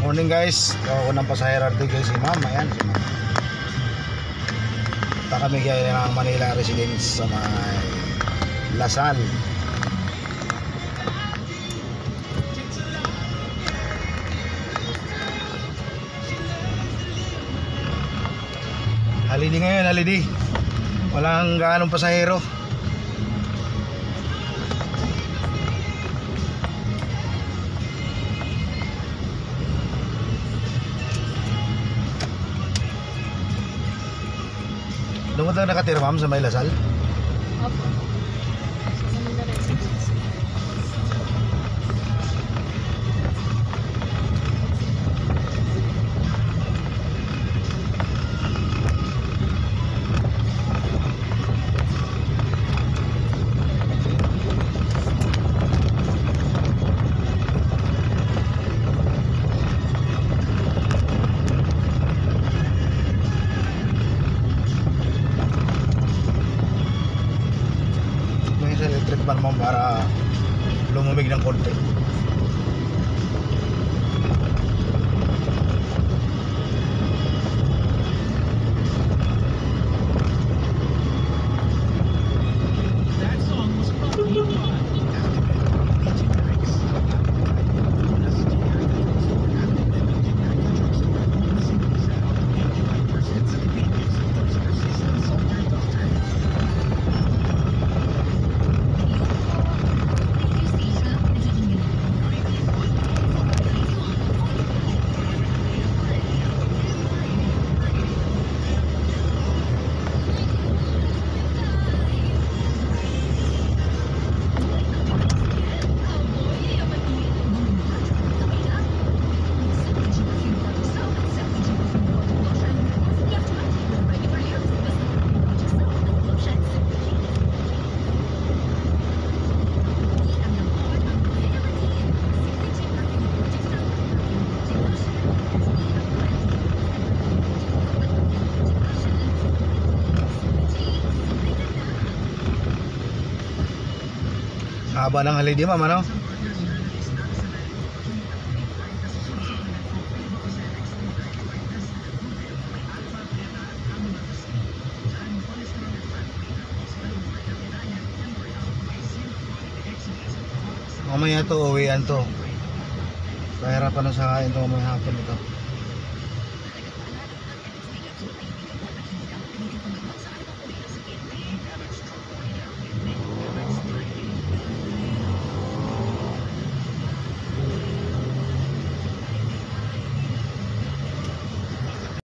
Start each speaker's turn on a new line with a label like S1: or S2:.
S1: Morning guys, unang pasahero ito guys, si ma'am, ayan si ma'am. Punta kami kaya ng Manila Residence sa may Lasal. Holiday ngayon, holiday. Walang gaanong pasahero. Doon mo tayo nakatira ma'am sa may Lasal?
S2: Opo. Sa Manila Residence.
S1: Electric fan mo para lumamig ng konti.
S3: That song was probably fun.
S1: Haba ng holiday ma'am, ano? Mamaya to, uwian to. Pahirapan na sa kain to mamaya hapon ito.